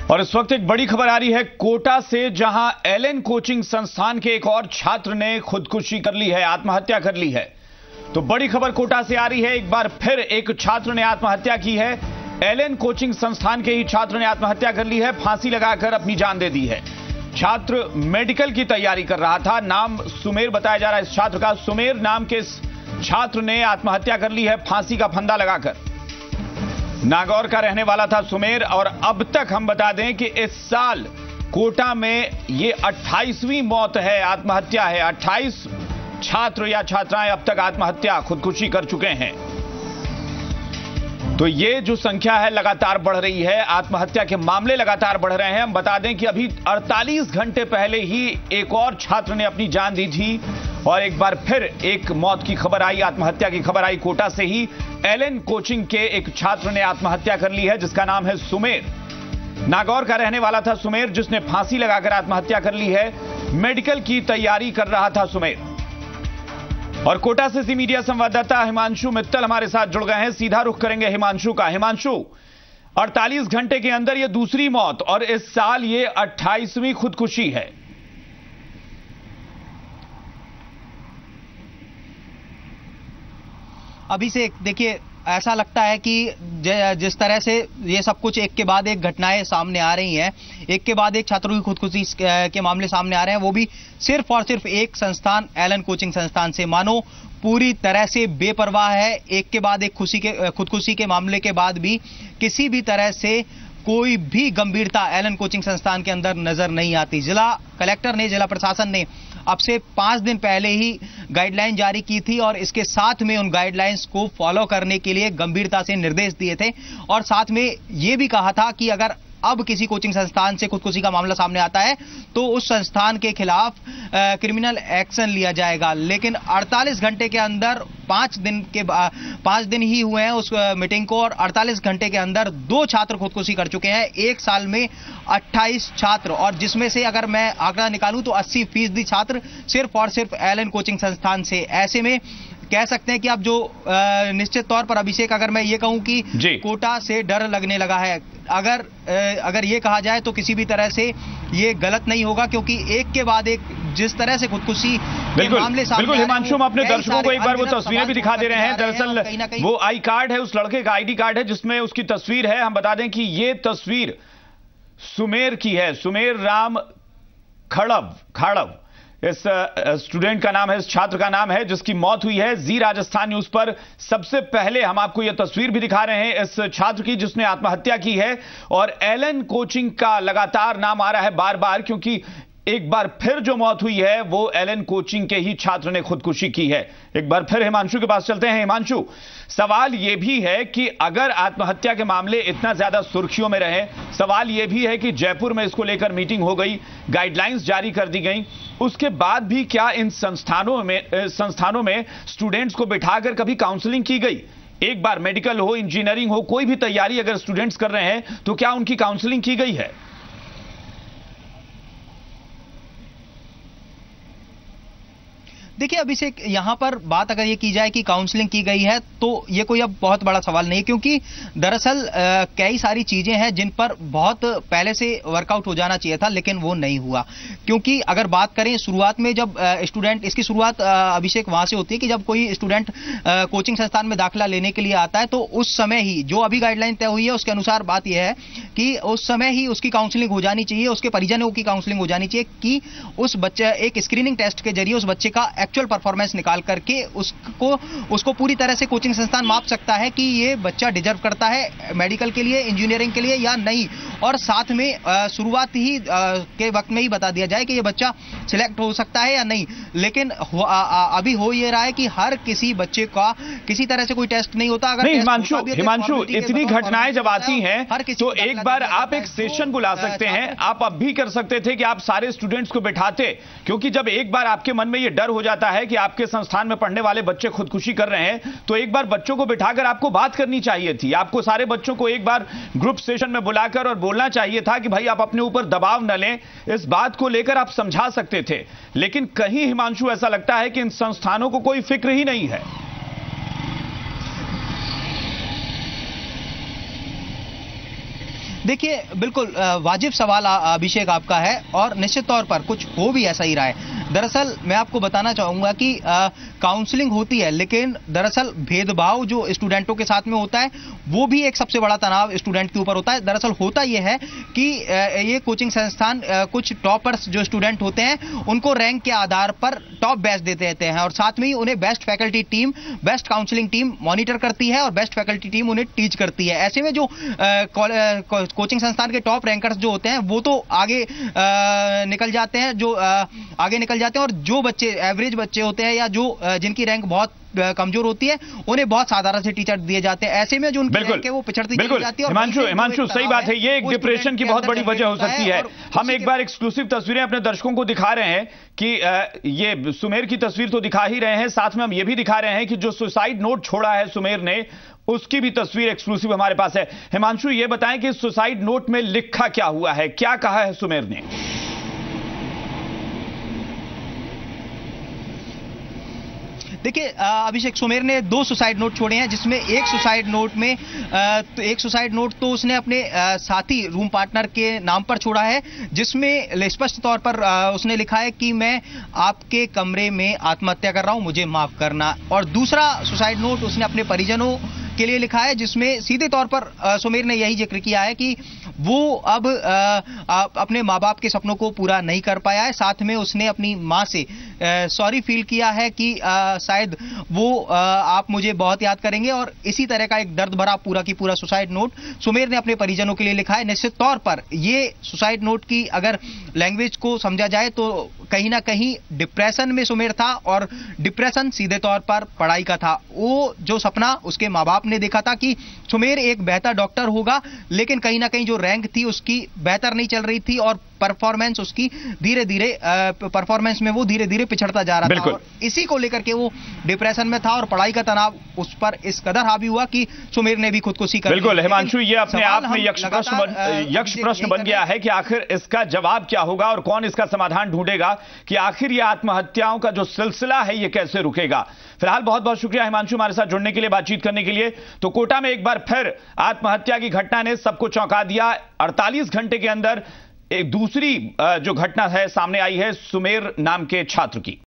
और इस वक्त एक बड़ी खबर आ रही है कोटा से, जहां एलएन कोचिंग संस्थान के एक और छात्र ने खुदकुशी कर ली है, आत्महत्या कर ली है। तो बड़ी खबर कोटा से आ रही है, एक बार फिर एक छात्र ने आत्महत्या की है। एलएन कोचिंग संस्थान के ही छात्र ने आत्महत्या कर ली है, फांसी लगाकर अपनी जान दे दी है। छात्र मेडिकल की तैयारी कर रहा था, नाम सुमेर बताया जा रहा है इस छात्र का। सुमेर नाम के इस छात्र ने आत्महत्या कर ली है फांसी का फंदा लगाकर। नागौर का रहने वाला था सुमेर, और अब तक हम बता दें कि इस साल कोटा में ये 28वीं मौत है, आत्महत्या है। 28 छात्र या छात्राएं अब तक आत्महत्या खुदकुशी कर चुके हैं। तो ये जो संख्या है लगातार बढ़ रही है, आत्महत्या के मामले लगातार बढ़ रहे हैं। हम बता दें कि अभी 48 घंटे पहले ही एक और छात्र ने अपनी जान दी थी, और एक बार फिर एक मौत की खबर आई, आत्महत्या की खबर आई कोटा से ही। एलएन कोचिंग के एक छात्र ने आत्महत्या कर ली है, जिसका नाम है सुमेर। नागौर का रहने वाला था सुमेर, जिसने फांसी लगाकर आत्महत्या कर ली है। मेडिकल की तैयारी कर रहा था सुमेर। और कोटा से मीडिया संवाददाता हिमांशु मित्तल हमारे साथ जुड़ गए हैं, सीधा रुख करेंगे हिमांशु का। हिमांशु, 48 घंटे के अंदर यह दूसरी मौत, और इस साल ये 28वीं खुदकुशी है। अभी से देखिए, ऐसा लगता है कि जिस तरह से ये सब कुछ एक के बाद एक घटनाएं सामने आ रही हैं, एक के बाद एक छात्रों की खुदकुशी के मामले सामने आ रहे हैं, वो भी सिर्फ और सिर्फ एक संस्थान, एलएन कोचिंग संस्थान से। मानो पूरी तरह से बेपरवाह है, एक के बाद एक खुदकुशी के मामले के बाद भी किसी भी तरह से कोई भी गंभीरता एलएन कोचिंग संस्थान के अंदर नजर नहीं आती। जिला कलेक्टर ने, जिला प्रशासन ने अब से 5 दिन पहले ही गाइडलाइन जारी की थी, और इसके साथ में उन गाइडलाइंस को फॉलो करने के लिए गंभीरता से निर्देश दिए थे, और साथ में यह भी कहा था कि अगर अब किसी कोचिंग संस्थान से खुदकुशी का मामला सामने आता है तो उस संस्थान के खिलाफ क्रिमिनल एक्शन लिया जाएगा। लेकिन 48 घंटे के अंदर 5 दिन ही हुए हैं उस मीटिंग को, और 48 घंटे के अंदर 2 छात्र खुदकुशी कर चुके हैं। एक साल में 28 छात्र, और जिसमें से अगर मैं आंकड़ा निकालूं तो 80% छात्र सिर्फ और सिर्फ एलएन कोचिंग संस्थान से। ऐसे में कह सकते हैं कि अब जो निश्चित तौर पर अभिषेक, अगर मैं ये कहूं कि कोटा से डर लगने लगा है, अगर ये कहा जाए तो किसी भी तरह से ये गलत नहीं होगा, क्योंकि एक के बाद एक जिस तरह से खुदकुशी के मामले सामने। बिल्कुल हिमांशु, हम अपने दर्शकों को एक बार वो तस्वीरें भी दिखा दे रहे हैं। दरअसल वो आई कार्ड है, उस लड़के का आईडी कार्ड है जिसमें उसकी तस्वीर है। हम बता दें कि ये तस्वीर सुमेर की है, सुमेर राम खाड़व इस स्टूडेंट का नाम है, इस छात्र का नाम है, जिसकी मौत हुई है। जी राजस्थान न्यूज पर सबसे पहले हम आपको यह तस्वीर भी दिखा रहे हैं इस छात्र की जिसने आत्महत्या की है। और एलएन कोचिंग का लगातार नाम आ रहा है बार बार, क्योंकि एक बार फिर जो मौत हुई है वो एलएन कोचिंग के ही छात्र ने खुदकुशी की है। एक बार फिर हिमांशु के पास चलते हैं। हिमांशु, सवाल यह भी है कि अगर आत्महत्या के मामले इतना ज्यादा सुर्खियों में रहे, सवाल यह भी है कि जयपुर में इसको लेकर मीटिंग हो गई, गाइडलाइंस जारी कर दी गई, उसके बाद भी क्या इन संस्थानों में स्टूडेंट्स को बिठाकर कभी काउंसलिंग की गई? एक बार मेडिकल हो, इंजीनियरिंग हो, कोई भी तैयारी अगर स्टूडेंट्स कर रहे हैं तो क्या उनकी काउंसलिंग की गई है? देखिए अभिषेक, यहां पर बात अगर ये की जाए कि काउंसलिंग की गई है तो ये कोई अब बहुत बड़ा सवाल नहीं है, क्योंकि दरअसल कई सारी चीजें हैं जिन पर बहुत पहले से वर्कआउट हो जाना चाहिए था, लेकिन वो नहीं हुआ। क्योंकि अगर बात करें शुरुआत में, जब स्टूडेंट, इसकी शुरुआत अभिषेक वहां से होती है कि जब कोई स्टूडेंट कोचिंग संस्थान में दाखिला लेने के लिए आता है, तो उस समय ही जो अभी गाइडलाइन तय हुई है उसके अनुसार बात यह है कि उस समय ही उसकी काउंसलिंग हो जानी चाहिए, उसके परिजनों की काउंसलिंग हो जानी चाहिए, कि उस बच्चे, एक स्क्रीनिंग टेस्ट के जरिए उस बच्चे का एक्चुअल परफॉर्मेंस निकाल करके उसको पूरी तरह से कोचिंग संस्थान माप सकता है कि ये बच्चा डिजर्व करता है मेडिकल के लिए, इंजीनियरिंग के लिए या नहीं। और साथ में शुरुआत ही के वक्त में ही बता दिया जाए कि ये बच्चा सिलेक्ट हो सकता है या नहीं। लेकिन अभी हो ये रहा है कि हर किसी बच्चे का किसी तरह से कोई टेस्ट नहीं होता। अगर हिमांशु, इतनी घटनाएं जब आती हैं तो एक बार आप एक सेशन बुला सकते हैं। आप अब भी कर सकते थे कि आप सारे स्टूडेंट्स को बिठाते, क्योंकि जब एक बार आपके मन में ये डर हो जाता है कि आपके संस्थान में पढ़ने वाले बच्चे खुदकुशी कर रहे हैं, तो एक बार बच्चों को बिठाकर आपको बात करनी चाहिए थी। आपको सारे बच्चों को एक बार ग्रुप सेशन में बुलाकर और बोलना चाहिए था कि भाई आप अपने ऊपर दबाव न लें, इस बात को लेकर आप समझा सकते थे। लेकिन कहीं हिमांशु ऐसा लगता है कि इन संस्थानों को कोई फिक्र ही नहीं है। देखिए, बिल्कुल वाजिब सवाल अभिषेक आपका है, और निश्चित तौर पर कुछ हो भी ऐसा ही रहा है। दरअसल मैं आपको बताना चाहूंगा कि काउंसलिंग होती है, लेकिन दरअसल भेदभाव जो स्टूडेंटों के साथ में होता है वो भी एक सबसे बड़ा तनाव स्टूडेंट के ऊपर होता है। दरअसल होता यह है कि ये कोचिंग संस्थान कुछ टॉपर्स जो स्टूडेंट होते हैं उनको रैंक के आधार पर टॉप बैच देते रहते हैं, और साथ में ही उन्हें best faculty team, best counselling team monitor करती है और बेस्ट फैकल्टी टीम उन्हें टीच करती है। ऐसे में जो कोचिंग संस्थान के टॉप रैंकर्स जो होते हैं वो तो आगे निकल जाते हैं, और जो बच्चे एवरेज बच्चे होते हैं या जो जिनकी रैंक बहुत कमजोर होती है उन्हें बहुत साधारण से टीचर दिए जाते हैं। ऐसे में जो उनकी रैंक है वो पिछड़ती चली जाती है। हिमांशु सही बात है, ये एक डिप्रेशन की बहुत बड़ी वजह हो सकती है। हम एक बार एक्सक्लूसिव तस्वीरें अपने दर्शकों को दिखा रहे हैं कि ये सुमेर की तस्वीर तो दिखा ही रहे हैं, साथ में हम ये भी दिखा रहे हैं कि जो सुसाइड नोट छोड़ा है सुमेर ने उसकी भी तस्वीर एक्सक्लूसिव हमारे पास है। हिमांशु ये बताएं कि सुसाइड नोट में लिखा क्या हुआ है, क्या कहा है सुमेर ने? देखिए अभिषेक, सुमेर ने 2 सुसाइड नोट छोड़े हैं, जिसमें एक सुसाइड नोट तो उसने अपने साथी रूम पार्टनर के नाम पर छोड़ा है, जिसमें स्पष्ट तौर पर उसने लिखा है कि मैं आपके कमरे में आत्महत्या कर रहा हूं, मुझे माफ करना। और दूसरा सुसाइड नोट उसने अपने परिजनों के लिए लिखा है, जिसमें सीधे तौर पर सुमेर ने यही जिक्र किया है कि वो अब अपने माँ बाप के सपनों को पूरा नहीं कर पाया है। साथ में उसने अपनी माँ से सॉरी फील किया है कि शायद वो आप मुझे बहुत याद करेंगे, और इसी तरह का एक दर्द भरा पूरा की पूरा सुसाइड नोट सुमेर ने अपने परिजनों के लिए लिखा है। निश्चित तौर पर ये सुसाइड नोट की अगर लैंग्वेज को समझा जाए तो कहीं ना कहीं डिप्रेशन में सुमेर था, और डिप्रेशन सीधे तौर पर पढ़ाई का था। वो जो सपना उसके माँ बाप ने देखा था कि सुमेर एक बेहतर डॉक्टर होगा, लेकिन कहीं ना कहीं जो रैंक थी उसकी बेहतर नहीं चल रही थी, और परफॉर्मेंस उसकी धीरे धीरे पिछड़ता जा रहा था, और इसी को लेकर के वो डिप्रेशन में था, और पढ़ाई का तनाव उस पर इस कदर हावी हुआ कि सुमेर ने भी खुदकुशी कर ली। बिल्कुल हिमांशु, ये अपने आप में यक्ष प्रश्न बन गया है कि आखिर इसका जवाब क्या होगा और कौन इसका समाधान ढूंढेगा कि आखिर ये आत्महत्याओं का जो सिलसिला है ये कैसे रुकेगा। फिलहाल बहुत बहुत शुक्रिया हिमांशु हमारे साथ जुड़ने के लिए, बातचीत करने के लिए। तो कोटा में एक बार फिर आत्महत्या की घटना ने सबको चौंका दिया। 48 घंटे के अंदर एक दूसरी जो घटना है सामने आई है सुमेर नाम के छात्र की।